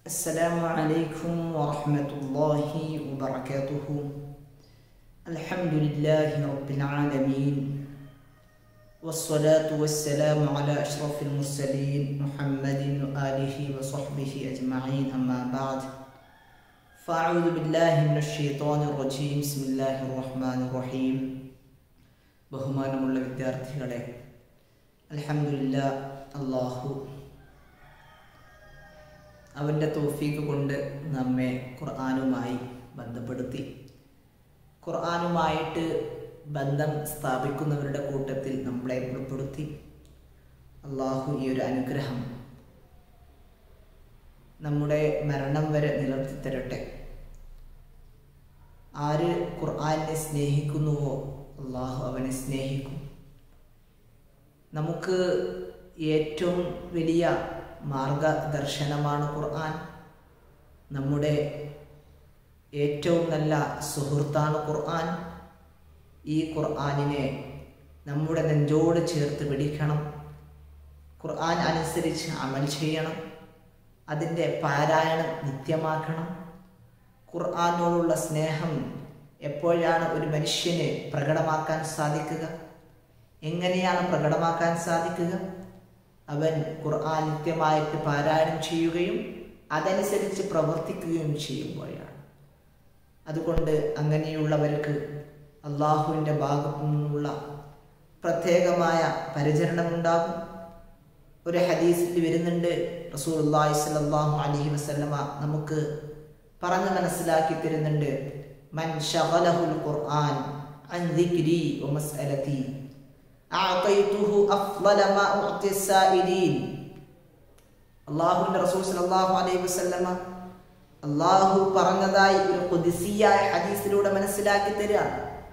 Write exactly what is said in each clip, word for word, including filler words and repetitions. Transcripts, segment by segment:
السلام عليكم ورحمة الله وبركاته. الحمد لله رب العالمين، والصلاة والسلام على أشرف المرسلين محمد وآله وصحبه أجمعين، أما بعد، فأعوذ بالله من الشيطان الرجيم. بسم الله الرحمن الرحيم. ബഹുമാനമുള്ള വിദ്യാർത്ഥികളെ, അൽഹംദുലില്ലാഹ്, അല്ലാഹു അവൻ്റെ തൗഫീഖ് കൊണ്ട് നമ്മെ ഖുർആനുമായി ബന്ധപ്പെടുത്തി. ഖുർആനുമായിട്ട് ബന്ധം സ്ഥാപിക്കുന്നവരുടെ കൂട്ടത്തിൽ നമ്മളെ ഉൾപ്പെടുത്തി. അള്ളാഹു ഈ ഒരു അനുഗ്രഹം നമ്മുടെ മരണം വരെ നിലനിർത്തി തരട്ടെ. ആര് ഖുർആനെ സ്നേഹിക്കുന്നുവോ അള്ളാഹു അവനെ സ്നേഹിക്കും. നമുക്ക് ഏറ്റവും വലിയ മാർഗദർശനമാണ് ഖുർആൻ. നമ്മുടെ ഏറ്റവും നല്ല സുഹൃത്താണ് ഖുർആൻ. ഈ ഖുർആനിനെ നമ്മുടെ നെഞ്ചോട് ചേർത്ത് പിടിക്കണം. ഖുർആൻ അനുസരിച്ച് അമൽ ചെയ്യണം. അതിൻ്റെ പാരായണം നിത്യമാക്കണം. ഖുർആനോടുള്ള സ്നേഹം എപ്പോഴാണ് ഒരു മനുഷ്യന് പ്രകടമാക്കാൻ സാധിക്കുക? എങ്ങനെയാണ് പ്രകടമാക്കാൻ സാധിക്കുക? അവൻ ഖുർആൻ നിത്യമായിട്ട് പാരായണം ചെയ്യുകയും അതനുസരിച്ച് പ്രവർത്തിക്കുകയും ചെയ്യുമ്പോഴാണ്. അതുകൊണ്ട് അങ്ങനെയുള്ളവർക്ക് അള്ളാഹുവിൻ്റെ ഭാഗത്തു നിന്നുള്ള പ്രത്യേകമായ പരിചരണമുണ്ടാകും. ഒരു ഹദീസിൽ വരുന്നുണ്ട്, റസൂലുള്ളാഹി സ്വല്ലല്ലാഹു അലൈഹി വസല്ലമ നമുക്ക് പറഞ്ഞു മനസ്സിലാക്കി തരുന്നുണ്ട്, മൻ ശഗലഹുൽ ഖുർആൻ അൻ ദിക്രി വ മസ്അലതി അഅതൈതുഹു അഫ്ളല മാ ഉഅതി സായിലീൻ. അല്ലാഹുവിൻ്റെ റസൂൽ സ്വല്ലല്ലാഹു അലൈഹി വസല്ലമ അല്ലാഹു പറഞ്ഞതായി ഒരു ഖുദ്സിയായ ഹദീസിലൂടെ മനസ്സിലാക്കി തരാണ്.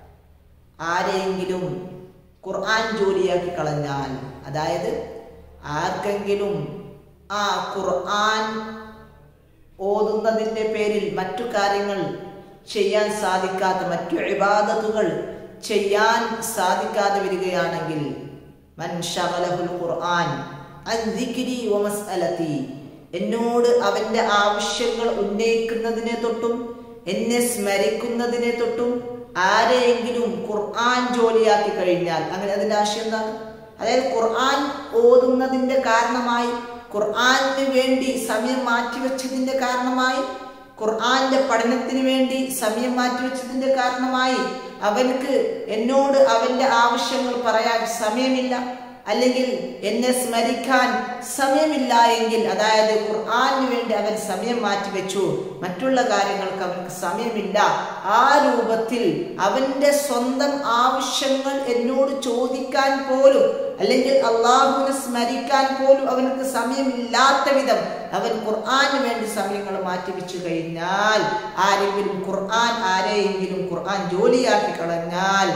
ആരെങ്കിലും ഖുർആൻ ജോലിയാക്കി കളഞ്ഞാൽ, അതായത് ആർക്കെങ്കിലും ആ ഖുർആൻ ഓതുന്നതിൻ്റെ പേരിൽ മറ്റു കാര്യങ്ങൾ ചെയ്യാൻ സാധിക്കാത്ത, മറ്റു ഇബാദത്തുകൾ ചെയ്യാൻ സാധിക്കാതെ വരികയാണെങ്കിൽ, മൻ ശഗലഹുൽ ഖുർആൻ അൻ ദിക്രി വ മസ്അലതി, എന്നോട് അവൻ്റെ ആവശ്യങ്ങൾ ഉന്നയിക്കുന്നതിനെ തൊട്ടും എന്നെ സ്മരിക്കുന്നതിനെ തൊട്ടും ആരെയെങ്കിലും ഖുർആൻ ജോലിയാക്കി കഴിഞ്ഞാൽ, അങ്ങനെ അതിൻ്റെ ആശയം എന്താണ്? അതായത് ഖുർആൻ ഓതുന്നതിൻ്റെ കാരണമായി, ഖുർആനിന് വേണ്ടി സമയം മാറ്റിവെച്ചതിൻ്റെ കാരണമായി, ഖുർആന്റെ പഠനത്തിന് വേണ്ടി സമയം മാറ്റിവെച്ചതിന്റെ കാരണമായി അവൻക്ക് എന്നോട് അവന്റെ ആവശ്യങ്ങൾ പറയാൻ സമയമില്ല, അല്ലെങ്കിൽ എന്നെ സ്മരിക്കാൻ സമയമില്ല എങ്കിൽ, അതായത് ഖുർആന് വേണ്ടി അവൻ സമയം മാറ്റിവെച്ചു, മറ്റുള്ള കാര്യങ്ങൾക്ക് അവർക്ക് സമയമില്ല, ആ രൂപത്തിൽ അവന്റെ സ്വന്തം ആവശ്യങ്ങൾ എന്നോട് ചോദിക്കാൻ പോലും, അല്ലെങ്കിൽ അള്ളാഹുവിനെ സ്മരിക്കാൻ പോലും അവനക്ക് സമയമില്ലാത്ത വിധം അവൻ ഖുർആന് വേണ്ടി സമയങ്ങൾ മാറ്റിവെച്ചു കഴിഞ്ഞാൽ, ആരെങ്കിലും ഖുർആൻ ആരെയെങ്കിലും ഖുർആൻ ജോലിയാക്കി കളഞ്ഞാൽ,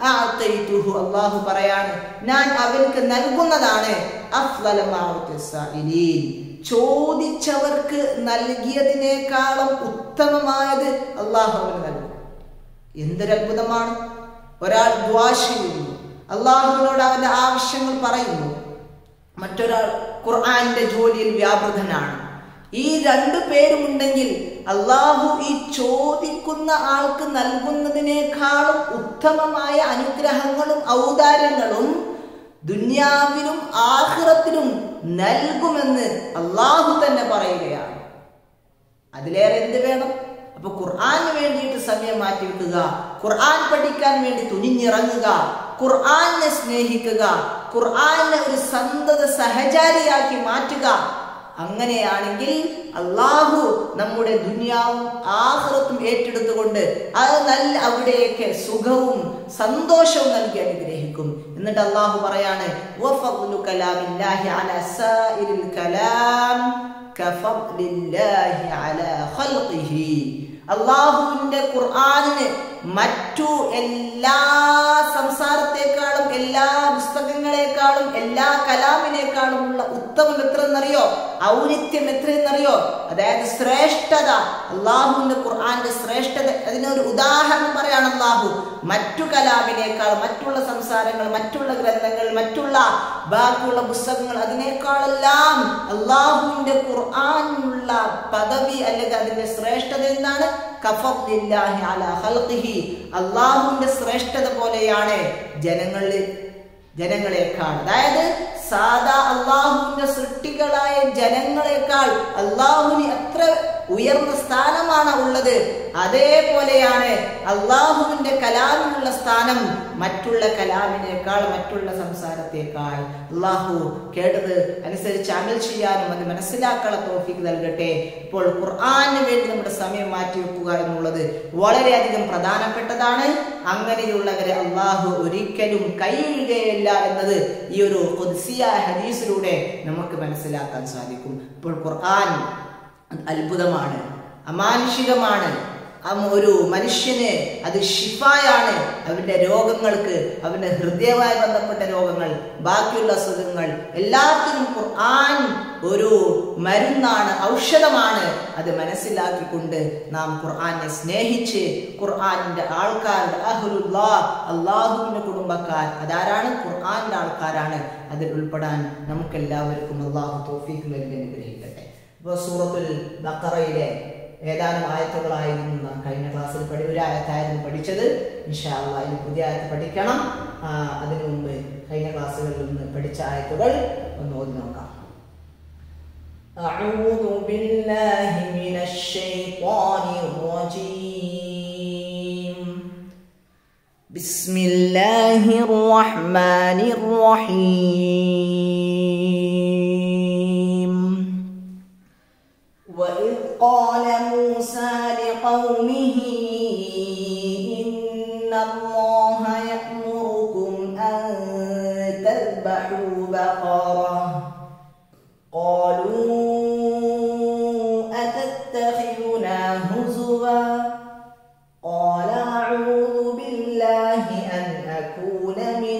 അള്ളാഹു പറയാണ്, ഞാൻ അവർക്ക് നൽകുന്നതാണ് അഫ്ളല മാ ഉഅതി സായിലീൻ, ചോദിച്ചവർക്ക് നൽകിയതിനേക്കാളും ഉത്തമമായത് അള്ളാഹു അവന് നൽകും. എന്തൊരത്ഭുതമാണ്! ഒരാൾ ദുആ ചെയ്യുന്നു, അള്ളാഹുവിനോട് അവന്റെ ആവശ്യങ്ങൾ പറയുന്നു, മറ്റൊരാൾ ഖുർആന്റെ ജോലിയിൽ വ്യാപൃതനാണ്. ഈ രണ്ടു പേരുമുണ്ടെങ്കിൽ അള്ളാഹു ഈ ചോദിക്കുന്ന ആൾക്ക് നൽകുന്നതിനേക്കാളും ഉത്തമമായ അനുഗ്രഹങ്ങളും ഔദാര്യങ്ങളും ദുനിയാവിലും ആഖിറത്തിലും നൽകുമെന്ന് അള്ളാഹു തന്നെ പറയുകയാണ്. അതിലേറെ എന്ത് വേണം? അപ്പൊ ഖുർആന് വേണ്ടിയിട്ട് സമയം മാറ്റിവെക്കുക, ഖുർആൻ പഠിക്കാൻ വേണ്ടി തുനിഞ്ഞിറങ്ങുക, ഖുർആനെ സ്നേഹിക്കുക, ഖുർആനെ ഒരു സന്തത സഹചാരിയാക്കി മാറ്റുക. അങ്ങനെയാണെങ്കിൽ അള്ളാഹു നമ്മുടെ ദുനിയാവും ആഖിറത്തും ഏറ്റെടുത്തുകൊണ്ട് അത് നല്ല അവിടെയൊക്കെ സുഖവും സന്തോഷവും നൽകി അനുഗ്രഹിക്കും. എന്നിട്ട് അള്ളാഹു പറയാണ്, വഫദ്ലു കലാമില്ലാഹി അലാ സായിരിൽ കലാം കഫദ്ലില്ലാഹി അലാ ഖൽഖിഹി. അള്ളാഹുവിന്റെ ഖുർആനിന് മറ്റു എല്ലാ സംസാരത്തെക്കാളും, എല്ലാ പുസ്തകങ്ങളെക്കാളും, എല്ലാ കലാമിനേക്കാളും കലാമിനേക്കാളുമുള്ള ഉത്തമം എത്രയെന്നറിയോ? ഔന്നിത്യം എത്രയെന്നറിയോ? അതായത് ശ്രേഷ്ഠത, അള്ളാഹുവിന്റെ ഖുർആന്റെ ശ്രേഷ്ഠത. അതിനൊരു ഉദാഹരണം പറയാണ് അള്ളാഹു. മറ്റു കലാമിനേക്കാൾ, മറ്റുള്ള സംസാരങ്ങൾ, മറ്റുള്ള ഗ്രന്ഥങ്ങൾ, മറ്റുള്ള ബാക്കിയുള്ള പുസ്തകങ്ങൾ, അതിനേക്കാളെല്ലാം അള്ളാഹുവിന്റെ ഖുർആനുള്ള പദവി അല്ലെങ്കിൽ അതിന്റെ ശ്രേഷ്ഠത എന്താണ്? കഫദ്ലില്ലാഹി അലാ ഖൽഖിഹി, അള്ളാഹുവിന്റെ ശ്രേഷ്ഠത പോലെയാണ് ജനങ്ങളിൽ ജനങ്ങളെക്കാൾ. അതായത് സാധാ അള്ളാഹുവിന്റെ സൃഷ്ടികളായ ജനങ്ങളെക്കാൾ അള്ളാഹുവിന് എത്ര ഉയർന്ന സ്ഥാനമാണ് ഉള്ളത്, അതേപോലെയാണ് അള്ളാഹുവിന്റെ കലാമിനുള്ള സ്ഥാനം മറ്റുള്ള കലാമിനേക്കാൾ, മറ്റുള്ള സംസാരത്തേക്കാൾ. അള്ളാഹു കേട്ടത് അനുസരിച്ച് അമൽ ചെയ്യാനും അത് മനസ്സിലാക്കാനുള്ള തൗഫീഖ് നൽകട്ടെ. ഇപ്പോൾ ഖുർആന് വേണ്ടി നമ്മുടെ സമയം മാറ്റിവെക്കുക എന്നുള്ളത് വളരെയധികം പ്രധാനപ്പെട്ടതാണ്. അങ്ങനെയുള്ളവരെ അള്ളാഹു ഒരിക്കലും കൈയൊഴുകയില്ല എന്നത് ഈ ഒരു ഖുദ്സിയായ ഹദീസിലൂടെ നമുക്ക് മനസ്സിലാക്കാൻ സാധിക്കും. ഇപ്പോൾ ഖുർആൻ അത്ഭുതമാണ്, അമാനുഷികമാണ്. ഒരു മനുഷ്യന് അത് ഷിഫായാണ്. അവന്റെ രോഗങ്ങൾക്ക്, അവന്റെ ഹൃദയവുമായി ബന്ധപ്പെട്ട രോഗങ്ങൾ, ബാക്കിയുള്ള അസുഖങ്ങൾ എല്ലാത്തിനും ഖുർആൻ ഒരു മരുന്നാണ്, ഔഷധമാണ്. അത് മനസ്സിലാക്കിക്കൊണ്ട് നാം ഖുർആനെ സ്നേഹിച്ച് ഖുർആനിന്റെ ആൾക്കാരുടെ അഹ്ലുല്ലാഹ്, അള്ളാഹുവിന്റെ കുടുംബക്കാർ, അതാരാണ്? ഖുർആന്റെ ആൾക്കാരാണ്. അതിൽ ഉൾപ്പെടാൻ നമുക്കെല്ലാവർക്കും അള്ളാഹു തൗഫീഖ് നൽകി അനുഗ്രഹിക്കട്ടെ. ഇപ്പോൾ സൂറത്തുൽ ബഖറയിലെ ഏതാനും ആയത്തുകളായിരുന്നു നാം കഴിഞ്ഞ ക്ലാസ്സിൽ പഠി ഒരു ആയത്തായിരുന്നു പഠിച്ചത്. ഇൻഷാ അല്ലാഹ് ഇനി പുതിയ ആയത്ത് പഠിക്കണം. അതിനു മുമ്പ് കഴിഞ്ഞ ക്ലാസ്സുകളിൽ നിന്ന് പഠിച്ച ആയത്തുകൾ ഒന്ന് ഓതി നോക്കാം. അഊദു ബില്ലാഹി മിനശ് ശൈത്വാനിർ റജീം. ബിസ്മില്ലാഹിർ റഹ്മാനിർ റഹീം. وإذ قال موسى لقومه إن الله يأمركم أن تذبحوا بقرة قالوا أتتخذنا هزوا قال أعوذ بالله أن أكون من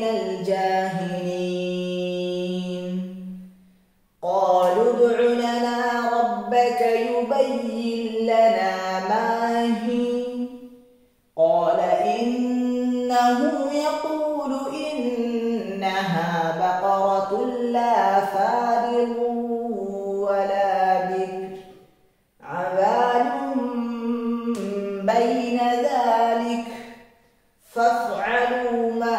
الجاهلين قالوا ادع لنا ربك يبين لنا ما هي قال إنه يقول إنها بقرة لا فارض ولا بكر عوان بين ذلك فافعلوا ما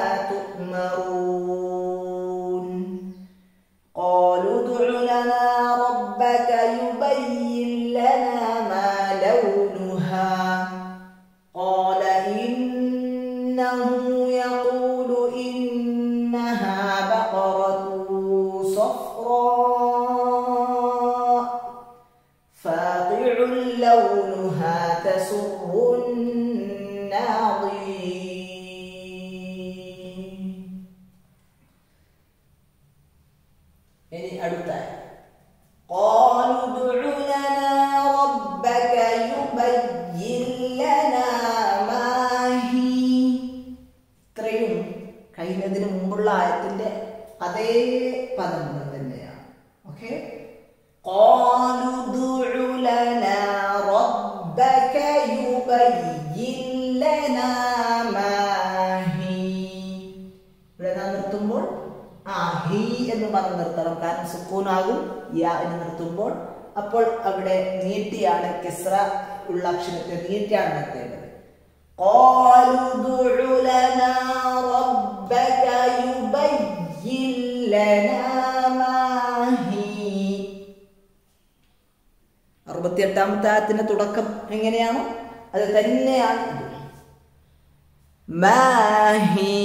تؤمرون قالوا ادع لنا ربك يبين لنا ما لونها قال إنه يقول إنها بقرة صفراء فاقع لونها تسر الناظرين. ഇനി അടുത്ത قالوا ادع لنا ربك يبين لنا ما هي. ഇത്രയും കഴിഞ്ഞതിന് മുമ്പുള്ള ആയത്തിന്റെ അതേ പദങ്ങൾ തന്നെയാണ്. ഓക്കെ, قالوا ادع لنا ربك يبين لنا ما هي. ഇവിടെ നാം നിർത്തുമ്പോൾ ആ ഹി എന്ന് പറഞ്ഞ് നിർത്തണം, കാരണം സുക്കൂനാകും യാ എന്ന് നിർത്തുമ്പോൾ. അപ്പോൾ അവിടെ നീട്ടിയാണ്, കിസ്റ ഉള്ള അക്ഷരത്തെ നീട്ടിയാണ് നിർത്തേണ്ടത്. قالوا ادع لنا ربك يبين لنا ما هي. അറുപത്തിയെട്ടാമത്തെ ആയത്തിന്റെ തുടക്കം എങ്ങനെയാണോ അത് തന്നെയാണ് ഇത്. മാ ഹി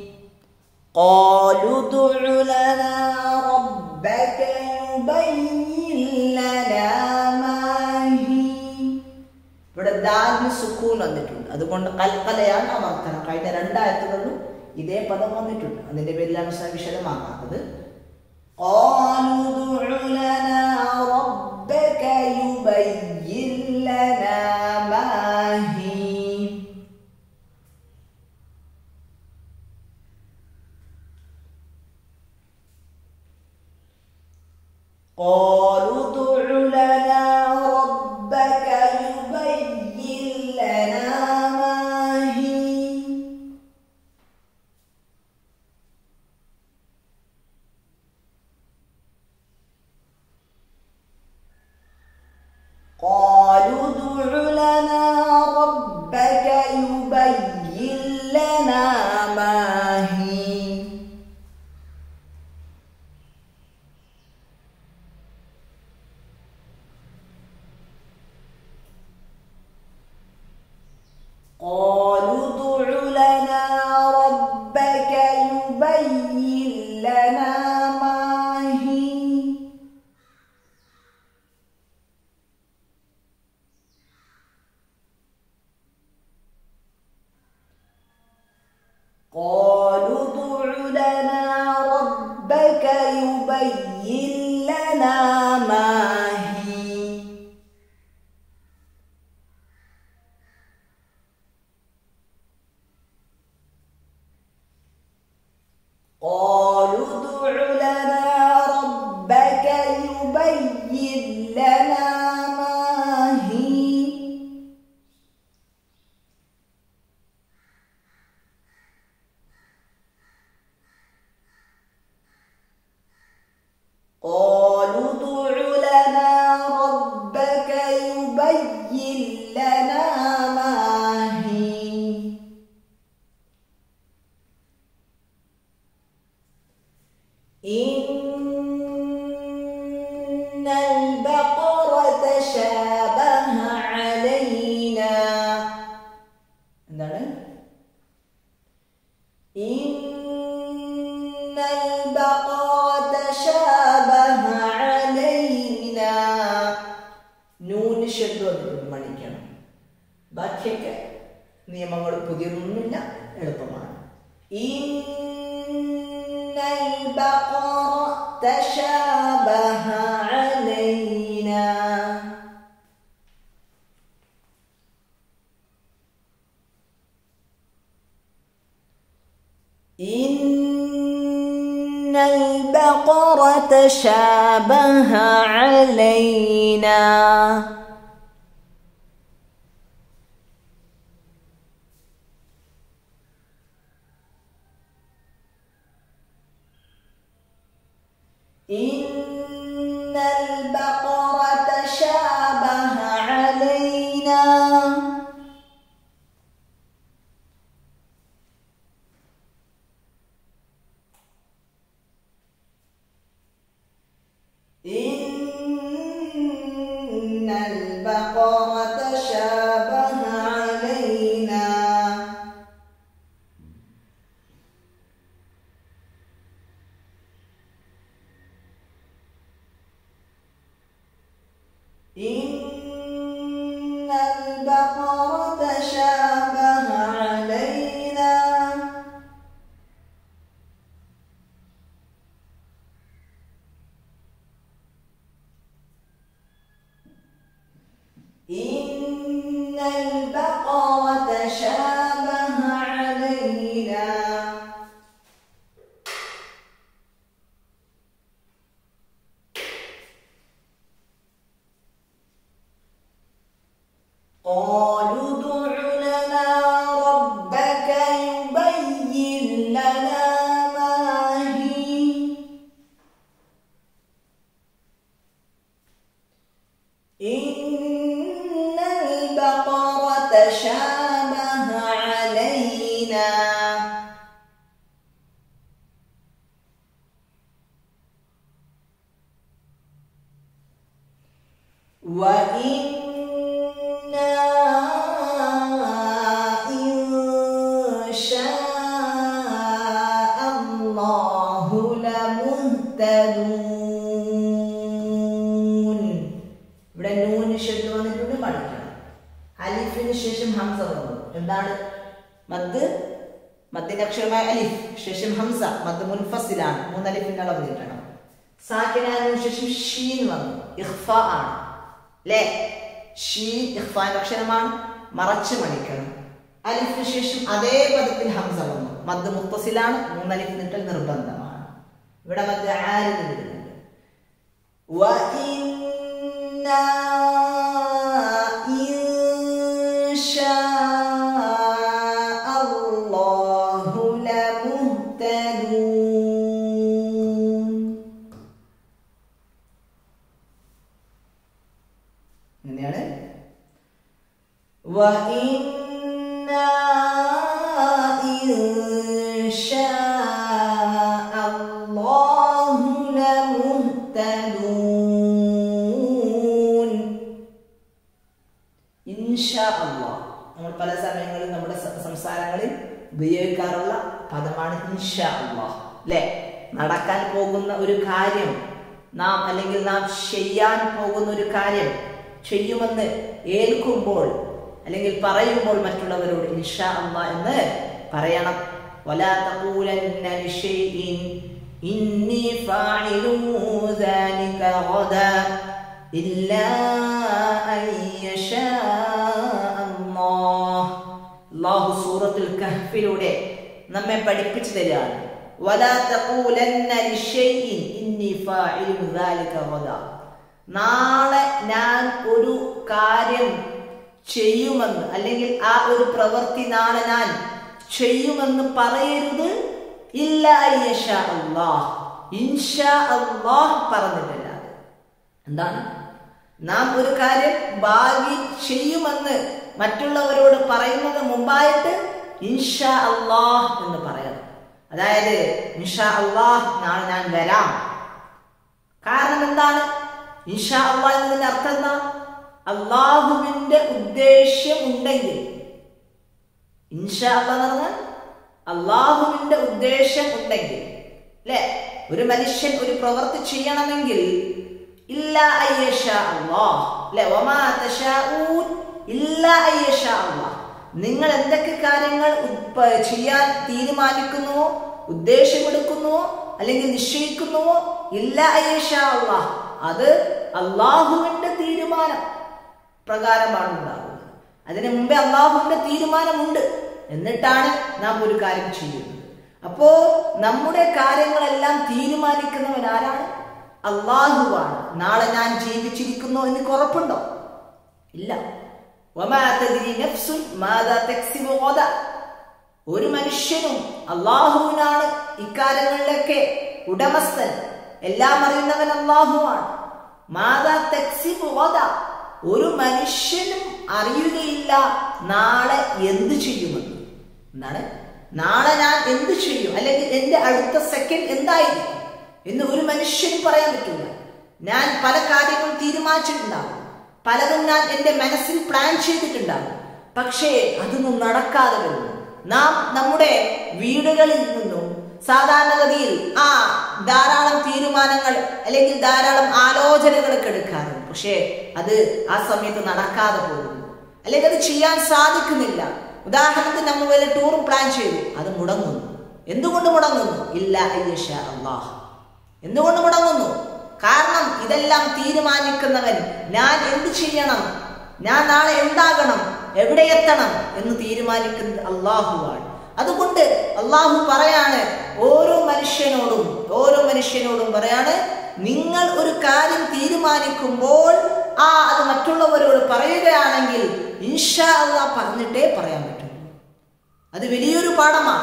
قالوا ادع لنا ربك يبين لنا ما هي. ഇവിടെ ദാലിന് സുക്കൂൻ വന്നിട്ടുണ്ട്, അതുകൊണ്ട് കൽക്കലയാണ് അമർത്തണം. കഴിഞ്ഞ രണ്ടായത്തുകളിലും ഇതേ പദം വന്നിട്ടുണ്ട്, അതിന്റെ പേരിലാണ് വിശദമാക്കാത്തത്. قالوا ادع لنا ربك يبين لنا ما هي. قالوا ادع لنا ربك يبين لنا ما هي قالوا ادع لنا ربك يبين لنا ما هي قالوا ادع لنا ربك يبين لنا ما هي قالوا ادع لنا ربك يبين لنا ما هي قالوا ادع لنا ربك يبين لنا ما هي قالوا ادع لنا ربك يبين لنا ما هي إن البقرة تشابه علينا എന്താണ് إن البقرة تشابه علينا നൂന് ശബ്ദം മണിക്കണം ബാക്കിയൊക്കെ നിയമങ്ങൾ പുതിയൊന്നുമില്ല എളുപ്പമാണ് إن البقرة تشابه علينا إن البقرة تشابه علينا إن البقرة تشابه علينا إن البقرة تشابه علينا إن البقرة تشابه علينا إن البقرة تشابه علينا قالوا ادع لنا ربك يبين لنا ما هي إن البقرة تشابه علينا وإنا إن شاء الله لمهتدون ഇവിടെ നൂന് ശബ്ദം വന്നിട്ടുണ്ട് പഠിക്കണം അലിഫിന് ശേഷം ഹംസ വന്നു എന്താണ് മദ് മദ്ദിന്റെ അക്ഷരമായ അലിഫ് ശേഷം ഹംസ മദ് മുൻഫസിലാണ് മൂന്ന് അലിഫിന്റെ അളവ് കിട്ടണം സാക്കിനാനു ശേഷം ഷീൻ വന്നു ഇഖ്ഫ ആണ് ല്ലേ ഷീൻ ഇഖ്ഫാന്റെ അക്ഷരമാണ് മറച്ചു മണിക്കണം അലിഫിന് ശേഷം അതേ പദത്തിൽ ഹംസ വന്നു മദ് മുത്തസിലാണ് മൂന്ന് അലിഫ് നീട്ടൽ നിർബന്ധമാണ് ഇവിടെ മദ് ആരിദ് വരുന്നുണ്ട് وإنا إن شاء الله لمهتدون. എങ്ങനെയാണ്? وإنا إن شاء الله لمهتدون. ഇൻഷാ അല്ലാഹ് നമ്മൾ പല സമയങ്ങളിൽ നമ്മുടെ സംസാരങ്ങളിൽ ഉപയോഗിക്കാറുള്ള പദമാണ് ഇൻഷാ അല്ലാഹ്, അല്ലേ? നടക്കാൻ പോകുന്ന ഒരു കാര്യം നാം അല്ലെങ്കിൽ നാം ചെയ്യാൻ പോകുന്ന ഒരു കാര്യം ചെയ്യുമെന്ന് ഏൽക്കുമ്പോൾ അല്ലെങ്കിൽ പറയുമ്പോൾ മറ്റുള്ളവരോട് ഇൻഷാ അല്ലാഹ് എന്ന് പറയണം. വലാ തഖൂലന്ന ലിശൈഇൻ ഇന്നി ഫാഇലു ദാലിക ഗദാ ഇല്ലാ അൻ യശാ അല്ലാഹ്. അല്ലാഹു സൂറത്തുൽ കഹ്ഫിലൂടെ നമ്മെ പഠിപ്പിച്ചു തരികയാണ്. വലാ തഖൂലന്ന ലിശൈഇൻ ഇന്നി ഫാഇലു ദാലിക ഗദാ. നാളെ ഞാൻ ഒരു കാര്യം ചെയ്യുമെന്ന് അല്ലെങ്കിൽ ആ ഒരു പ്രവൃത്തി നാളെ ഞാൻ ചെയ്യുമെന്ന് പറയരുത്. ഇല്ലാ യശാ അല്ലാഹ്, ഇൻഷാ അല്ലാഹ് പറഞ്ഞിട്ടല്ലാതെ. എന്താണ്? നാം ഒരു കാര്യം ഭാവി ചെയ്യുമെന്ന് മറ്റുള്ളവരോട് പറയുന്നത് മുമ്പായിട്ട് ഇൻഷാ അല്ലാഹ് എന്ന് പറയണം. അതായത് ഇൻഷാ അല്ലാഹ് നാളെ ഞാൻ വരാം. കാരണം എന്താണ്? ഇൻഷാ അല്ലാഹ് എന്നതിന്റെ അർത്ഥം എന്താ? അള്ളാഹുവിന്റെ ഉദ്ദേശ്യം ഉണ്ടെങ്കിൽ. ഇൻഷാ അല്ലാഹ് എന്ന് പറഞ്ഞാൽ അള്ളാഹുവിന്റെ ഉദ്ദേശം ഉണ്ടെങ്കിൽ, അല്ലെ? ഒരു മനുഷ്യൻ ഒരു പ്രവൃത്തി ചെയ്യണമെങ്കിൽ ഇല്ലാ അയ്യശാ അല്ലാഹ്, അല്ലെ? വമാ തശാഊൻ ഇല്ലാ അയ്യശാ അല്ലാഹ്. നിങ്ങൾ എന്തൊക്കെ കാര്യങ്ങൾ ചെയ്യാൻ തീരുമാനിക്കുന്നുവോ, ഉദ്ദേശമെടുക്കുന്നുവോ അല്ലെങ്കിൽ നിശ്ചയിക്കുന്നുവോ, ഇല്ലാ അയ്യശാ അല്ലാഹ്, അത് അള്ളാഹുവിന്റെ തീരുമാനം പ്രകാരമാണ് ഉണ്ടാകുന്നത്. അതിനു മുമ്പേ അള്ളാഹുവിന്റെ തീരുമാനമുണ്ട്, എന്നിട്ടാണ് നാം ഒരു കാര്യം ചെയ്യുന്നത്. അപ്പോ നമ്മുടെ കാര്യങ്ങളെല്ലാം തീരുമാനിക്കുന്നവൻ ആരാണ്? അള്ളാഹുവാണ്. നാളെ ഞാൻ ജീവിച്ചിരിക്കുന്നു എന്ന് ഉറപ്പുണ്ടോ? ഇല്ല. വമാ തദ്രി നഫ്സുൻ മാദാ തക്സിബു ഗദാ. ഒരു മനുഷ്യനും അള്ളാഹുവിനാണ് ഇക്കാര്യങ്ങളിലൊക്കെ ഉടമസ്ഥൻ. എല്ലാം അറിയുന്നവൻ അള്ളാഹുവാണ്. മാദാ തക്സിബു ഗദാ. ഒരു മനുഷ്യനും അറിയുകയില്ല നാളെ എന്ത് ചെയ്യുമെന്ന്. എന്താണ്? നാളെ ഞാൻ എന്ത് ചെയ്യും അല്ലെങ്കിൽ എന്റെ അടുത്ത സെക്കൻഡ് എന്തായിരിക്കും എന്ന് ഒരു മനുഷ്യനും പറയാൻ പറ്റില്ല. ഞാൻ പല കാര്യങ്ങളും തീരുമാനിച്ചിട്ടുണ്ടാകും, പലതും ഞാൻ എന്റെ മനസ്സിൽ പ്ലാൻ ചെയ്തിട്ടുണ്ടാകും. പക്ഷേ അതൊന്നും നടക്കാതെ വരുന്നു. നാം നമ്മുടെ വീടുകളിൽ നിന്നും സാധാരണഗതിയിൽ ആ ധാരാളം തീരുമാനങ്ങൾ അല്ലെങ്കിൽ ധാരാളം ആലോചനകളൊക്കെ എടുക്കാറുണ്ട്. പക്ഷേ അത് ആ സമയത്ത് നടക്കാതെ പോകുന്നു, അല്ലെങ്കിൽ അത് ചെയ്യാൻ സാധിക്കുന്നില്ല. ഉദാഹരണത്തിന് നമ്മൾ വല്ല ടൂറും പ്ലാൻ ചെയ്തു, അത് മുടങ്ങുന്നു. എന്തുകൊണ്ട് മുടങ്ങുന്നു? ഇല്ലാ അയ്യശാ അല്ലാഹ്. എന്തുകൊണ്ട് മുടങ്ങുന്നു? കാരണം ഇതെല്ലാം തീരുമാനിക്കുന്നവൻ, ഞാൻ എന്ത് ചെയ്യണം, ഞാൻ നാളെ എന്താകണം, എവിടെ എത്തണം എന്ന് തീരുമാനിക്കുന്നത് അള്ളാഹുവാണ്. അതുകൊണ്ട് അള്ളാഹു പറയാണ് ഓരോ മനുഷ്യനോടും ഓരോ മനുഷ്യനോടും പറയാണ്, നിങ്ങൾ ഒരു കാര്യം തീരുമാനിക്കുമ്പോൾ ആ അത് മറ്റുള്ളവരോട് പറയുകയാണെങ്കിൽ ഇൻഷാ അല്ലാഹ് പറഞ്ഞിട്ടേ പറയാൻ പറ്റുള്ളൂ. അത് വലിയൊരു പാഠമാണ്.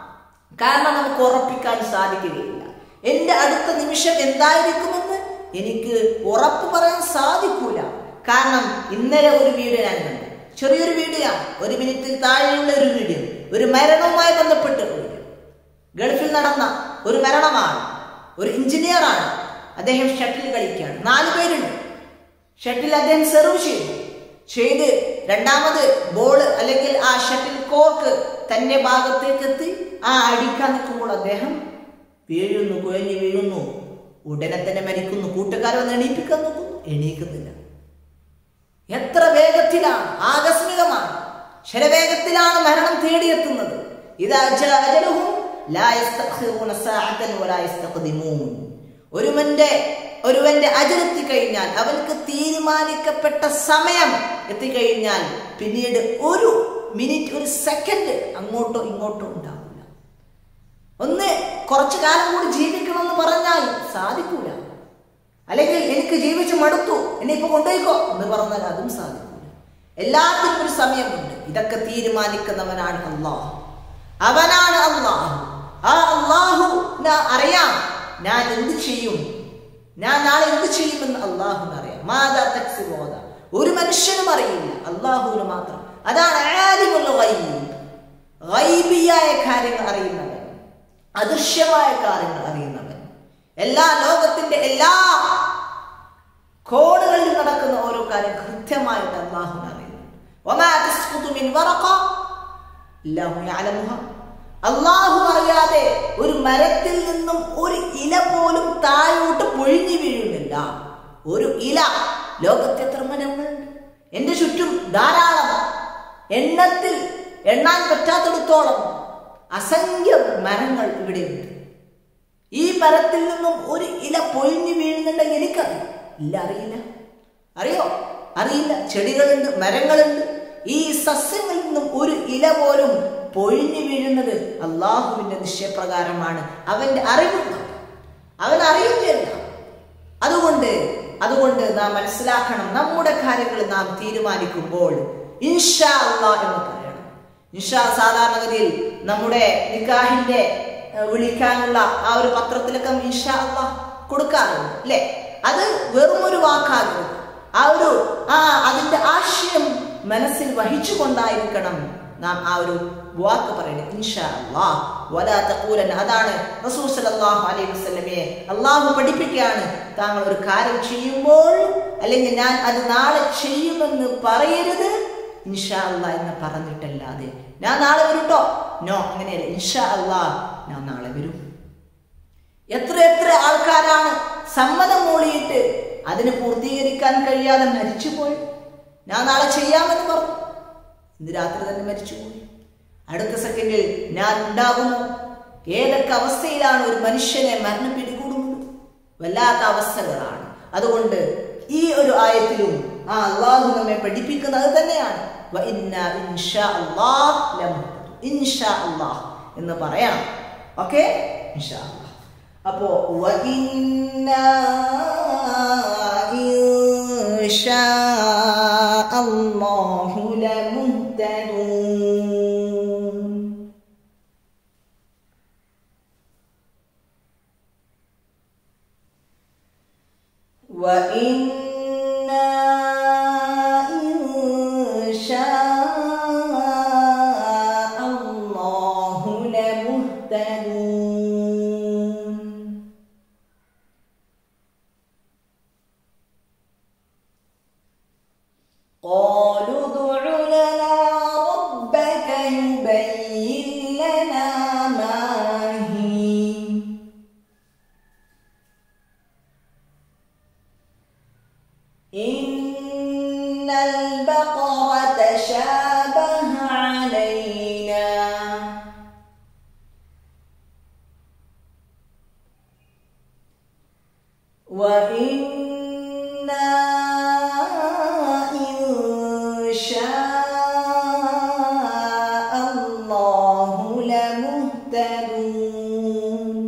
കാരണം നമുക്ക് ഉറപ്പിക്കാൻ സാധിക്കുകയില്ല. എന്റെ അടുത്ത നിമിഷം എന്തായിരിക്കുമെന്ന് എനിക്ക് ഉറപ്പ് പറയാൻ സാധിക്കൂല. കാരണം ഇന്നലെ ഒരു വീഡിയോ ഞാൻ കണ്ടു, ചെറിയൊരു വീഡിയോ, ഒരു മിനിറ്റിൽ താഴെയുള്ള ഒരു വീഡിയോ, ഒരു മരണവുമായി ബന്ധപ്പെട്ട വീഡിയോ. ഗൾഫിൽ നടന്ന ഒരു മരണമാണ്. ഒരു എഞ്ചിനീയർ ആണ്. അദ്ദേഹം ഷട്ടിൽ കളിക്കുകയാണ്. നാല് പേരുണ്ട്. ഷട്ടിൽ അദ്ദേഹം സെർവ് ചെയ്തു ചെയ്ത് രണ്ടാമത് ബോൾ അല്ലെങ്കിൽ ആ ഷട്ടിൽ കോർക്ക് തന്റെ ഭാഗത്തേക്ക് എത്തി ആ അടിക്കാൻ നിൽക്കുമ്പോൾ അദ്ദേഹം വീഴുന്നു, കുഴഞ്ഞു വീഴുന്നു, ഉടനെ തന്നെ മരിക്കുന്നു. കൂട്ടുകാർ വന്ന് എണീപ്പിക്കാൻ നോക്കുന്നു, എണീക്കുന്നില്ല. എത്ര വേഗത്തിലാണ്, ആകസ്മികമാണ്, ശരവേഗത്തിലാണ് മരണം തേടിയെത്തുന്നത്. ഇദാ ജാഅ അജലുഹും ലാ യസ്തഖിറൂന സഅതൻ വലാ യസ്തഖ്ദിമൂൻ. ഒരുവന്റെ ഒരുവന്റെ അജലെത്തി കഴിഞ്ഞാൽ, അവർക്ക് തീരുമാനിക്കപ്പെട്ട സമയം എത്തിക്കഴിഞ്ഞാൽ പിന്നീട് ഒരു മിനിറ്റ്, ഒരു സെക്കൻഡ് അങ്ങോട്ടോ ഇങ്ങോട്ടോ ഉണ്ടാവില്ല. ഒന്ന് കുറച്ചു കാലം കൂടി ജീവിക്കണമെന്ന് പറഞ്ഞാൽ സാധിക്കൂല. അല്ലെങ്കിൽ എനിക്ക് ജീവിച്ച് മടുത്തു, എന്നെ ഇപ്പൊ കൊണ്ടുപോയിക്കോ എന്ന് പറഞ്ഞാൽ അതും സാധിക്കില്ല. എല്ലാത്തിനും ഒരു സമയമുണ്ട്. ഇതൊക്കെ തീരുമാനിക്കുന്നവനാണ് അള്ളാഹു. അവനാണ് അള്ളാഹു. ആ അള്ളാഹു അറിയാം ഞാൻ എന്ത് ചെയ്യും, ഞാൻ നാളെ എന്ത് ചെയ്യുമെന്ന് അള്ളാഹുവിന് അറിയാം. മാതാ തക്സിബോധ ഒരു മനുഷ്യനും അറിയില്ല, അള്ളാഹുവിന് മാത്രം. അതാണ് ആലിമുൽ ഗൈബ്, ഗൈബിയായ കാര്യങ്ങൾ അറിയുന്നവൻ, അദൃശ്യമായ കാര്യങ്ങൾ അറിയുന്നവൻ, എല്ലാ ലോകത്തിന്റെ എല്ലാ കോണുകളിൽ നടക്കുന്ന ഓരോ കാര്യം കൃത്യമായിട്ട് അള്ളാഹുവിന് അറിയുന്നു. വമാ തസ്ഖുതു മിൻ വറഖ ഇല്ലഹു യഅലമുഹാ. അള്ളാഹു അറിയാതെ ഒരു മരത്തിൽ നിന്നും ഒരു ഇല പോലും താഴോട്ട് പൊഴിഞ്ഞു വീഴുന്നില്ല. ഒരു ഇല. ലോകത്ത് എത്ര മരങ്ങളുണ്ട്? എന്റെ ചുറ്റും ധാരാളം, എണ്ണത്തിൽ എണ്ണാൻ പറ്റാത്തിടത്തോളം അസംഖ്യം മരങ്ങൾ ഇവിടെയുണ്ട്. ഈ മരത്തിൽ നിന്നും ഒരു ഇല പൊഴിഞ്ഞു വീഴുന്നുണ്ടെങ്കിൽ എനിക്കറിയാം. ഇല്ല, അറിയില്ല. അറിയോ? അറിയില്ല. ചെടികളുണ്ട്, മരങ്ങളുണ്ട്. ഈ സസ്യങ്ങളിൽ നിന്നും ഒരു ഇല പോലും പൊഴിഞ്ഞു വീഴുന്നത് അള്ളാഹുവിന്റെ നിശ്ചയപ്രകാരമാണ്. അവന്റെ അറിവുണ്ട്, അവൻ അറിയുന്നില്ല. അതുകൊണ്ട് അതുകൊണ്ട് നാം മനസ്സിലാക്കണം, നമ്മുടെ കാര്യങ്ങൾ നാം തീരുമാനിക്കുമ്പോൾ ഇൻഷാ അല്ലാഹ് എന്ന് പറയണം. ഇൻഷാ സാധാരണഗതിയിൽ നമ്മുടെ നിക്കാഹിന്റെ വിളിക്കാനുള്ള ആ ഒരു പത്രത്തിലൊക്കെ ഇൻഷാ അല്ലാഹ് കൊടുക്കാറുണ്ട് അല്ലെ? അത് വെറും ഒരു വാക്കാകരുത്. ആ ഒരു ആ അതിന്റെ ആശയം മനസ്സിൽ വഹിച്ചുകൊണ്ടായിരിക്കണം നാം ആ ഒരു വാക്ക് പറയുന്നത്, ഇൻഷാ അല്ലാഹ് വലാ തഖൂലൻ. അതാണ് റസൂൽ സല്ലല്ലാഹു അലൈഹി വസല്ലമയെ അല്ലാഹു പഠിപ്പിക്കുകയാണ്, താങ്കൾ ഒരു കാര്യം ചെയ്യുമ്പോൾ അല്ലെങ്കിൽ ഞാൻ അത് നാളെ ചെയ്യുമെന്ന് പറയരുത് ഇൻഷാ അല്ലാഹ് എന്ന് പറഞ്ഞിട്ടല്ലാതെ. ഞാൻ നാളെ വരൂട്ടോ, നോ, അങ്ങനെയല്ല. ഇൻഷാ അല്ലാഹ് ഞാൻ നാളെ വരും. എത്ര എത്ര ആൾക്കാരാണ് സമ്മതം മൂളിയിട്ട് അതിന് പൂർത്തീകരിക്കാൻ കഴിയാതെ മരിച്ചുപോയി. ഞാൻ നാളെ ചെയ്യാമെന്ന് പറഞ്ഞു, ഇന്ന് രാത്രി തന്നെ മരിച്ചുപോയി. അടുത്ത സെക്കൻഡിൽ ഞാൻ ഉണ്ടാകുമോ? ഏതൊക്കെ അവസ്ഥയിലാണ് ഒരു മനുഷ്യനെ മരണം പിടികൂടുന്നത്? വല്ലാത്ത അവസ്ഥകളാണ്. അതുകൊണ്ട് ഈ ഒരു ആയത്തിലും ആ അള്ളാഹു നമ്മെ പഠിപ്പിക്കുന്നത് തന്നെയാണ്, ഇൻഷാ അല്ലാഹ് എന്ന് പറയണം. ഓക്കെ, ഇൻഷാ അല്ലാഹ്. അപ്പോ ഇൻഷാ അല്ലാഹു ലമുഹ്തദൂൻ. وإنا إن شاء الله لمهتدون. قالوا ادع لنا ربك يبين لنا ما هي إن البقرة تشابه علينا وإنا إن شاء الله لمهتدون.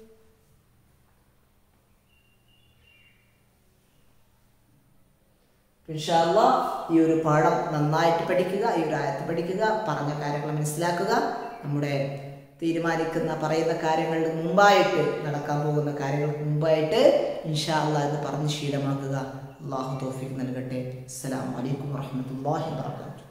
ഇൻഷാ അല്ലാഹ് ഈ ഒരു പാഠം നന്നായിട്ട് പഠിക്കുക, ഈ ഒരു ആയത്ത് പഠിക്കുക, പറഞ്ഞ കാര്യങ്ങൾ മനസ്സിലാക്കുക. നമ്മുടെ തീരുമാനിക്കുന്ന പറയുന്ന കാര്യങ്ങൾക്ക് മുമ്പായിട്ട്, നടക്കാൻ പോകുന്ന കാര്യങ്ങൾക്ക് മുമ്പായിട്ട് ഇൻഷാ അല്ലാഹ് എന്ന് പറഞ്ഞ് ശീലമാക്കുക. അല്ലാഹു തൗഫീഖ് നൽകട്ടെ. അസ്സലാമു അലൈക്കും വറഹ്മത്തുള്ളാഹി വബറകാതുഹു.